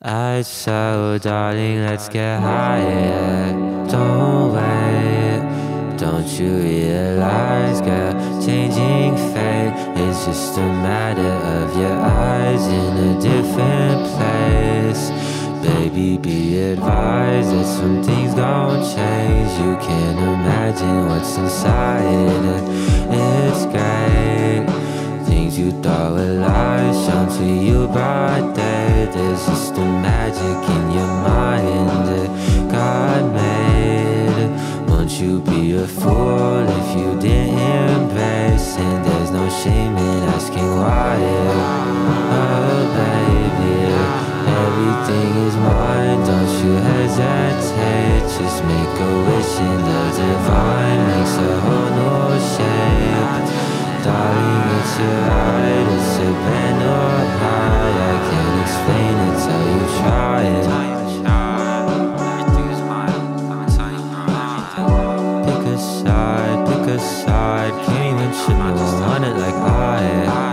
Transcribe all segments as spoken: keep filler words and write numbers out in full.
I so, darling, let's get higher. Don't wait, don't you realize, girl, changing fate is just a matter of your eyes in a different place. Baby, be advised that some things gon' change. You can't imagine what's inside. It's great, things you thought were lies shown to you broad day. There's just a magic in your mind that God made. Won't you be a fool if you didn't embrace? And there's no shame in asking why. Oh baby, everything is mine, don't you hesitate. Just make a wish and the divine makes a whole new shape. Darling, it's your right, it's a brand new high. I can't explain it till you try it. Everything is mine, I'm telling you. Pick a side, pick a side. Can't even should know, want it like I.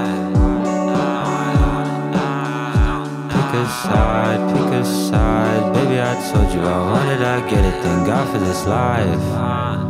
Pick a side, pick a side. Baby, I told you I wanted, I get it. Thank God for this life.